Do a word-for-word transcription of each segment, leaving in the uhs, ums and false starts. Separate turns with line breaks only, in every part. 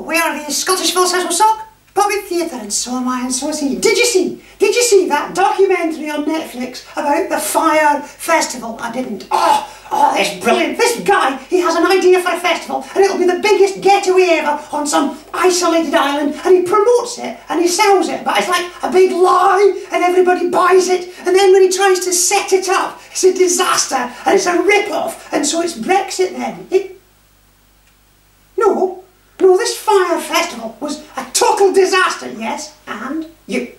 Oh, we are the Scottish Full Circle Sock Puppet Theatre, and so am I, and so is he. Did you see, did you see that documentary on Netflix about the Fire Festival? I didn't. Oh, oh, it's brilliant. This guy, he has an idea for a festival, and it'll be the biggest getaway ever on some isolated island, and he promotes it, and he sells it, but it's like a big lie, and everybody buys it, and then when he tries to set it up, it's a disaster, and it's a rip-off, and so it's Brexit then. It, no. No, this Fire Festival was a total disaster, yes, and you.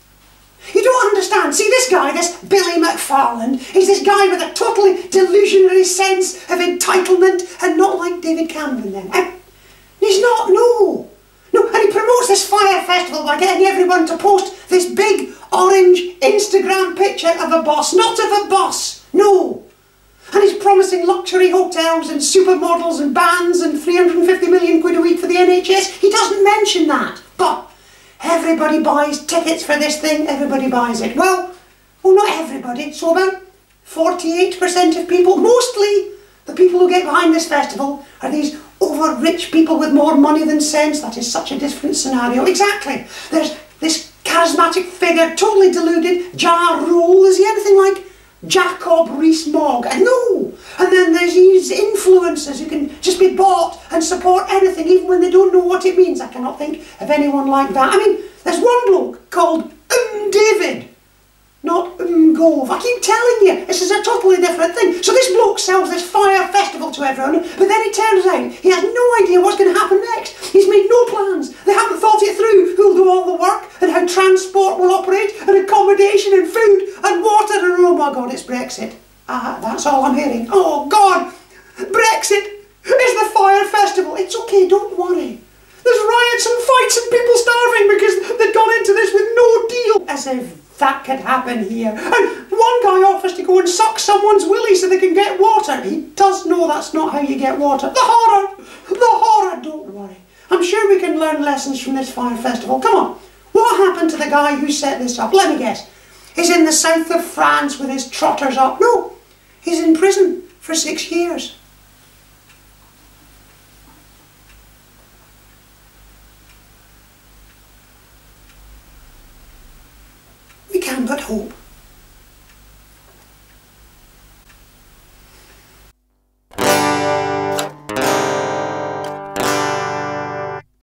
You don't understand. See, this guy, this Billy McFarland, he's this guy with a totally delusionary sense of entitlement, and not like David Cameron then. And he's not, no. No, and he promotes this Fire Festival by getting everyone to post this big orange Instagram picture of a boss, not of a boss, no. And he's promising luxury hotels and supermodels and bands and three hundred and fifty million quid a week for the N H S. He doesn't mention that. But everybody buys tickets for this thing, everybody buys it. Well, well not everybody, so about forty-eight percent of people, mostly the people who get behind this festival, are these over-rich people with more money than sense. That is such a different scenario. Exactly. There's this charismatic figure, totally deluded, Ja Rule. Is he anything like Jacob Rees-Mogg? No! And then there's these influencers who can just be bought and support anything even when they don't know what it means. I cannot think of anyone like that. I mean, there's one bloke called Um David, not Um Gove. I keep telling you, this is a totally different thing. So this bloke sells this Fire Festival to everyone, but then it turns out he has no idea what's going to happen next. He's made no plans. They haven't thought it through who'll do all the work and how transport will operate and accommodation and food and water, and oh my God, it's Brexit. Ah, that's all I'm hearing. Oh God, Brexit is the Fire Festival. It's okay, don't worry. There's riots and fights and people starving because they've gone into this with no deal. As if that could happen here. And one guy offers to go and suck someone's willy so they can get water. He does know that's not how you get water. The horror! The horror! Don't worry. I'm sure we can learn lessons from this Fire Festival. Come on. What happened to the guy who set this up? Let me guess. He's in the south of France with his trotters up. No, he's in prison for six years. We can but hope.